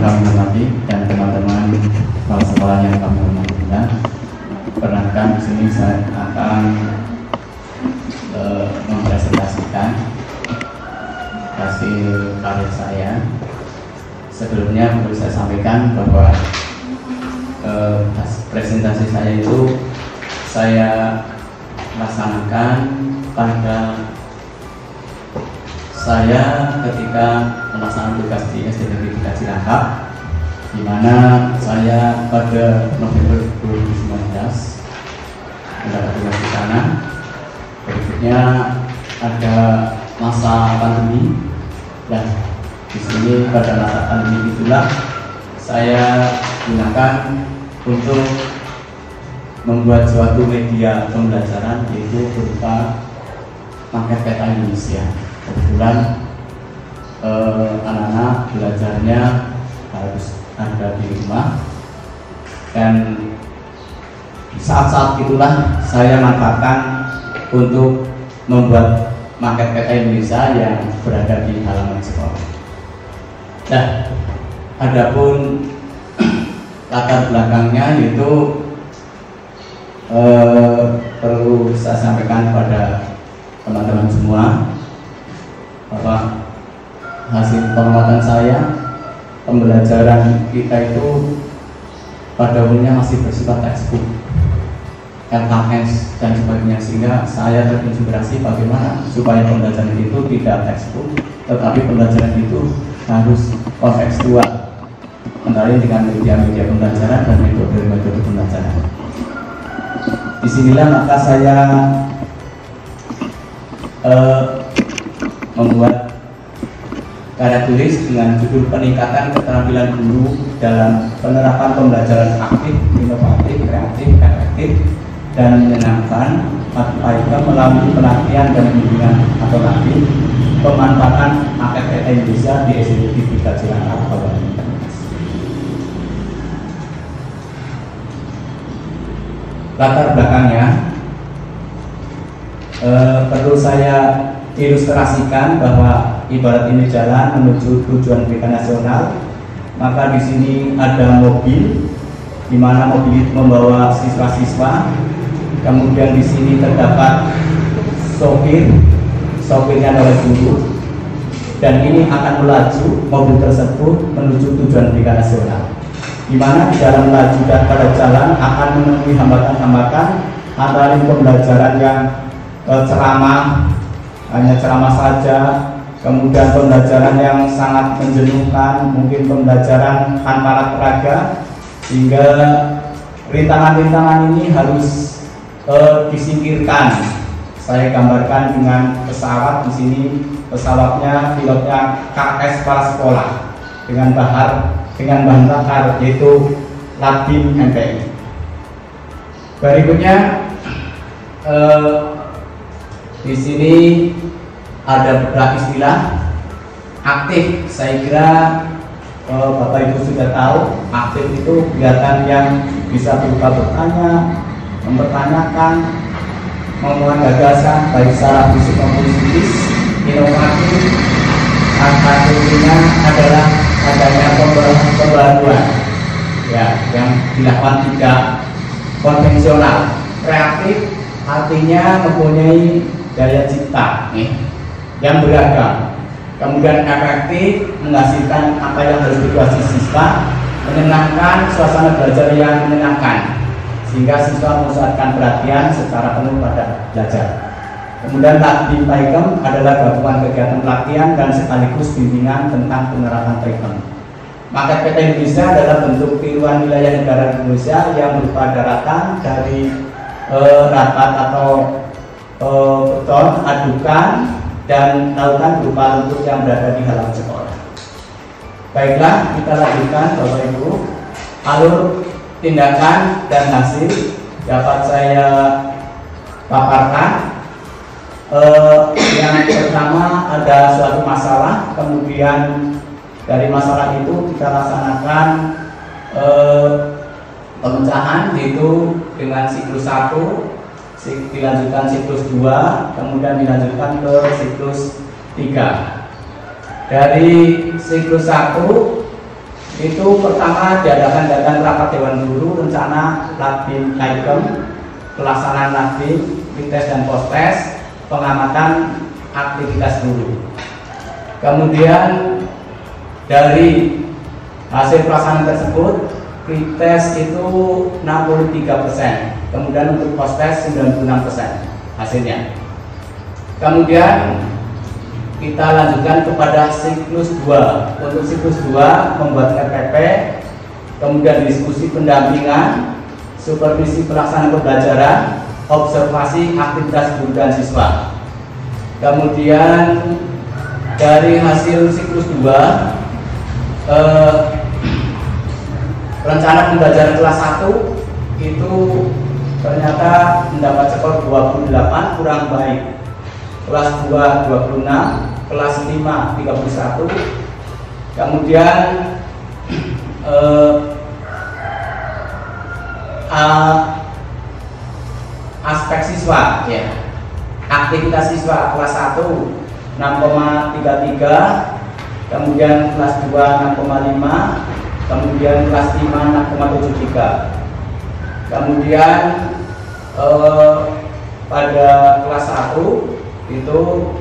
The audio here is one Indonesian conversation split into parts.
kami hormati dan teman-teman kepala sekolah yang kami hormati juga. Perkenalkan di sini saya akan mempresentasikan hasil karya saya. Sebelumnya perlu saya sampaikan bahwa presentasi saya itu saya laksanakan pada saya ketika melaksanakan tugas di SD Negeri 3 Cilangkap, di mana saya pada November 2019 mendapat tugas di sana. Berikutnya ada masa pandemi, dan di sini pada masa pandemi itulah saya gunakan untuk membuat suatu media pembelajaran, yaitu berupa paket peta Indonesia. Kebetulan anak-anak belajarnya harus ada di rumah, dan saat-saat itulah saya manfaatkan untuk membuat paket peta Indonesia yang berada di halaman sekolah. Nah, adapun latar belakangnya yaitu perlu saya sampaikan pada teman-teman semua bahwa hasil pengamatan saya, pembelajaran kita itu pada umumnya masih bersifat textbook, LKS dan sebagainya, sehingga saya terinspirasi bagaimana supaya pembelajaran itu tidak textbook, tetapi pembelajaran itu harus kontekstual, antara dengan media-media pembelajaran dan metode-metode pembelajaran. Disinilah maka saya membuat karya tulis dengan judul peningkatan keterampilan guru dalam penerapan pembelajaran aktif, inovatif, kreatif, efektif, dan menyenangkan melalui pelatihan dan bimbingan atau latih pemanfaatan paket peta Indonesia di SD 3 Cilangkap, Kabupaten Banyumas. Latar belakangnya perlu saya ilustrasikan bahwa ibarat ini jalan menuju tujuan pendidikan nasional, maka di sini ada mobil, di mana mobil itu membawa siswa-siswa. Kemudian di sini terdapat sopirnya adalah guru, dan ini akan melaju mobil tersebut menuju tujuan pendidikan nasional, di mana di dalam melaju dan pada jalan akan menemui hambatan-hambatan, antara pembelajaran yang ceramah, hanya ceramah saja, kemudian pembelajaran yang sangat menjenuhkan, mungkin pembelajaran tanpa alat peraga, sehingga rintangan-rintangan ini harus disingkirkan. Saya gambarkan dengan pesawat. Di sini pesawatnya pilotnya KS kepala sekolah dengan bahan bakar yaitu Latin MPI. Berikutnya di sini ada beberapa istilah aktif. Saya kira Bapak Ibu sudah tahu, aktif itu kegiatan yang bisa berupa bertanya, mempertanyakan, mengemukakan gagasan baik secara fisik maupun psikis. Inovatif artinya adalah adanya pembaruan ya, yang dilakukan tidak konvensional. Kreatif artinya mempunyai daya cipta yang beragam. Kemudian efektif menghasilkan apa yang harus dikuasai siswa, menyenangkan, suasana belajar yang menyenangkan, sehingga siswa memusatkan perhatian secara penuh pada belajar. Kemudian Takdim Paikem adalah gabungan kegiatan pelatihan dan sekaligus bimbingan tentang penerapan Paikem. Paket peta Indonesia adalah bentuk tiruan wilayah negara Indonesia yang berupa daratan dari rapat atau beton, adukan, dan lautan berupa lumpur yang berada di halaman sekolah. Baiklah, kita lanjutkan Bapak Ibu. Alur tindakan dan hasil dapat saya paparkan. Yang pertama ada suatu masalah, kemudian dari masalah itu kita laksanakan pemecahan, yaitu dengan siklus 1, dilanjutkan siklus 2, kemudian dilanjutkan ke siklus 3. Dari siklus 1 itu pertama diadakan rapat Dewan Guru, rencana Labim Kaikem, pelaksanaan Labim, Fites dan Postes, pengamatan aktivitas guru. Kemudian dari hasil pelaksanaan tersebut, Fites itu 63%, kemudian untuk Postes 96% hasilnya. Kemudian kita lanjutkan kepada siklus 2. Untuk siklus 2 membuat RPP, kemudian diskusi pendampingan, supervisi pelaksanaan pembelajaran, observasi aktivitas guru dan siswa. Kemudian dari hasil siklus 2, rencana pembelajaran kelas 1 itu ternyata mendapat skor 28, kurang baik. Kelas 2 26, kelas 5 31. Kemudian aspek siswa, ya, aktivitas siswa kelas 1 6,33, kemudian kelas 2 6,5, kemudian kelas 5 6,73. Kemudian pada kelas 1 itu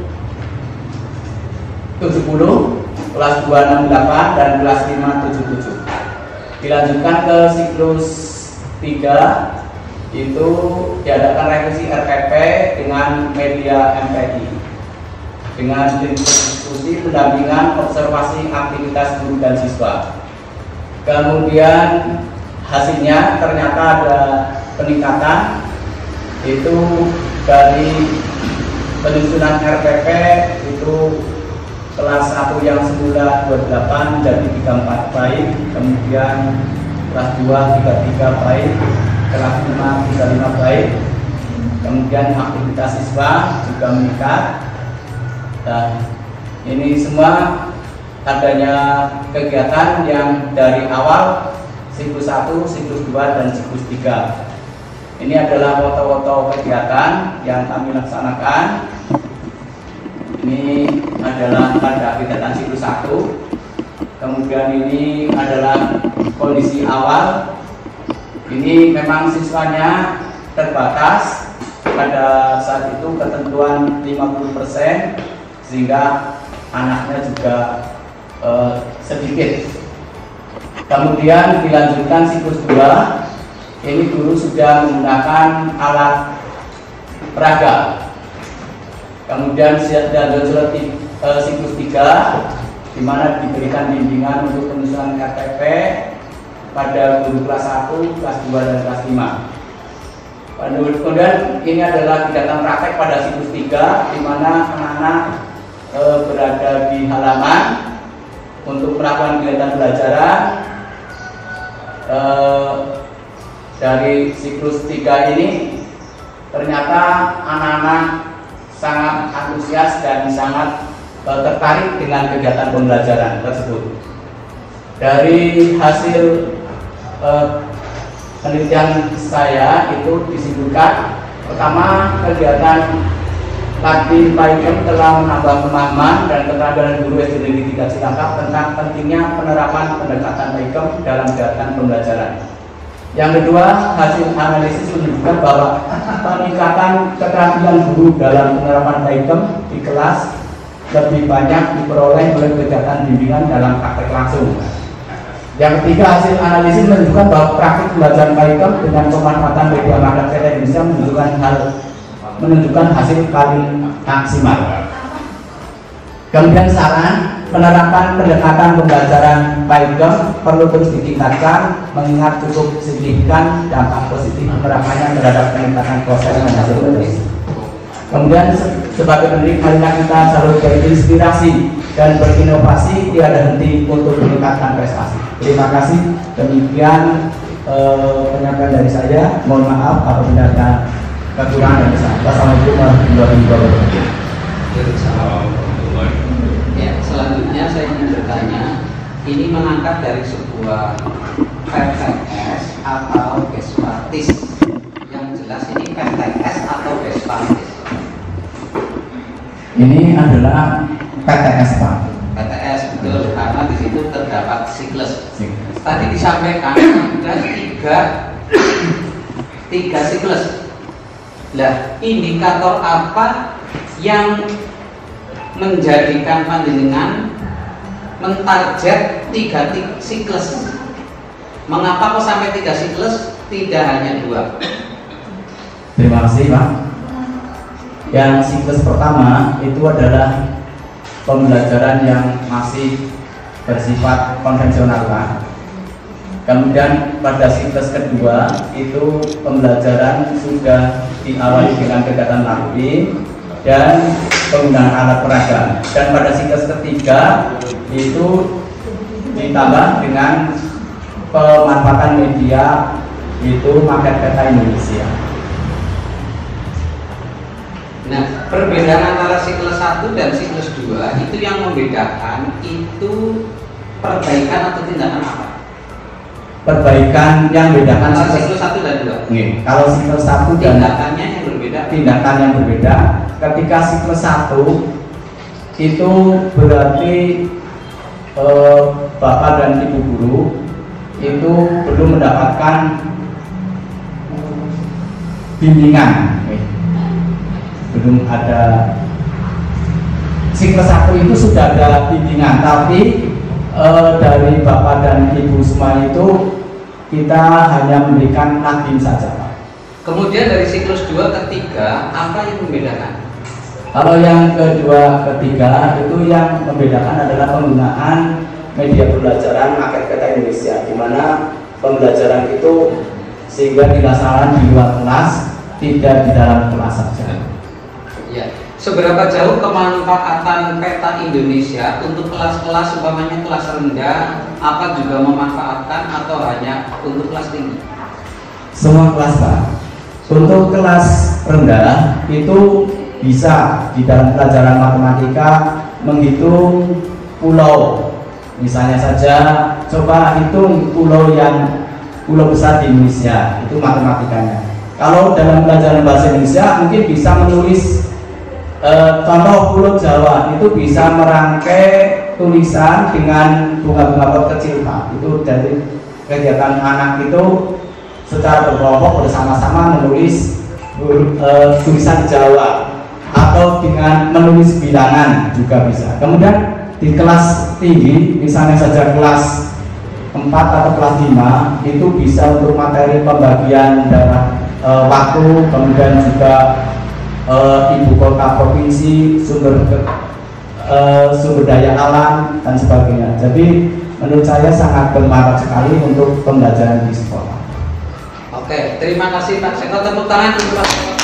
70, kelas 2 68, dan kelas 5 77. Dilanjutkan ke siklus 3, itu diadakan revisi RPP dengan media MPI dengan diskusi pendampingan observasi aktivitas guru dan siswa. Kemudian hasilnya ternyata ada peningkatan, itu dari penyusunan RPP itu kelas 1 yang semula 28 menjadi 34 baik, kemudian kelas 2 33 baik, kelas 5 35 baik, kemudian aktivitas siswa juga meningkat. Nah, ini semua adanya kegiatan yang dari awal siklus 1, siklus 2, dan siklus 3. Ini adalah foto-foto kegiatan yang kami laksanakan. Ini adalah pada kegiatan siklus 1. Kemudian ini adalah kondisi awal. Ini memang siswanya terbatas. Pada saat itu ketentuan 50%, sehingga anaknya juga sedikit. Kemudian dilanjutkan siklus 2. Ini guru sudah menggunakan alat peraga. Kemudian dilanjut siklus 3, di mana diberikan bimbingan untuk penyusunan RPP pada guru kelas 1, kelas 2, dan kelas 5. Kemudian ini adalah kegiatan praktek pada siklus 3, di mana anak-anak berada di halaman untuk melakukan kegiatan pembelajaran. Dari siklus 3 ini ternyata anak-anak sangat antusias dan sangat tertarik dengan kegiatan pembelajaran tersebut. Dari hasil penelitian saya itu disimpulkan, pertama, kegiatan Labim Kaikem telah menambah pemahaman dan keterampilan guru SD Negeri 3 Cilangkap tentang pentingnya penerapan pendekatan Kaikem dalam kegiatan pembelajaran. Yang kedua, hasil analisis menunjukkan bahwa peningkatan keterampilan guru dalam penerapan Kaikem di kelas lebih banyak diperoleh oleh kegiatan bimbingan dalam praktek langsung. Yang ketiga, hasil analisis menunjukkan bahwa praktik pembelajaran Kaikem dengan pemanfaatan media magnet Indonesia menunjukkan hasil paling maksimal. Kemudian saran, penerapan pendekatan pembelajaran Kaikem perlu terus ditingkatkan, mengingat cukup signifikan dampak positif penerapannya terhadap peningkatan proses dan hasil tulis. Kemudian sebagai pendidik, marilah kita selalu berinspirasi dan berinovasi, tiada henti untuk meningkatkan prestasi. Terima kasih. Demikian penyampaian dari saya. Mohon maaf apabila ada kekurangan dan kesalahan. Wassalamualaikum warahmatullahi wabarakatuh. Ya, selanjutnya saya ingin bertanya, ini mengangkat dari sebuah PTS atau Bespatis. Yang jelas ini PTS atau Bespatis? Ini adalah PTS, Pak. PTS. betul, karena di situ terdapat siklus. Tadi disampaikan ada tiga siklus. Nah, indikator apa yang menjadikan panjenengan mentarget 3 siklus? Mengapa kok sampai 3 siklus, tidak hanya 2? Terima kasih Pak. Yang siklus pertama itu adalah pembelajaran yang masih bersifat konvensional Pak. Kemudian pada siklus kedua itu pembelajaran sudah diawali dengan kegiatan mapping dan penggunaan alat peraga. Dan pada siklus ketiga itu ditambah dengan pemanfaatan media, itu market peta Indonesia. Nah, perbedaan antara siklus 1 dan siklus 2 itu yang membedakan itu perbaikan atau tindakan apa? Perbaikan yang membedakan siklus 1 dan 2. Kalau siklus 1 dan tindakannya yang berbeda. Tindakan yang berbeda. Ketika siklus 1 itu berarti Bapak dan Ibu guru itu belum mendapatkan bimbingan. Belum ada. Siklus 1 itu sudah ada bimbingan, tapi dari Bapak dan Ibu semua itu kita hanya memberikan nadim saja Pak. Kemudian dari siklus 2 ke 3 apa yang membedakan? Kalau yang kedua ketiga itu yang membedakan adalah penggunaan media pembelajaran market peta Indonesia, di mana pembelajaran itu sehingga dilaksanakan di luar kelas, tidak di dalam kelas saja. Ya. Seberapa jauh kemanfaatan peta Indonesia untuk kelas-kelas, umpamanya kelas rendah, apa juga memanfaatkan atau hanya untuk kelas tinggi? Semua kelas Pak. Untuk kelas rendah itu bisa di dalam pelajaran matematika menghitung pulau. Misalnya saja coba hitung pulau besar di Indonesia, itu matematikanya. Kalau dalam pelajaran bahasa Indonesia mungkin bisa menulis contoh pulau Jawa, itu bisa merangkai tulisan dengan bunga-bunga pot kecil Pak. Itu dari kegiatan anak itu secara berkelompok bersama-sama menulis tulisan Jawa, atau dengan menulis bilangan juga bisa. Kemudian di kelas tinggi, misalnya saja kelas 4 atau kelas 5, itu bisa untuk materi pembagian daerah waktu, kemudian juga ibu kota provinsi, sumber daya alam dan sebagainya. Jadi menurut saya sangat bermanfaat sekali untuk pembelajaran di sekolah. Oke, terima kasih Pak Seko, tepuk tangan.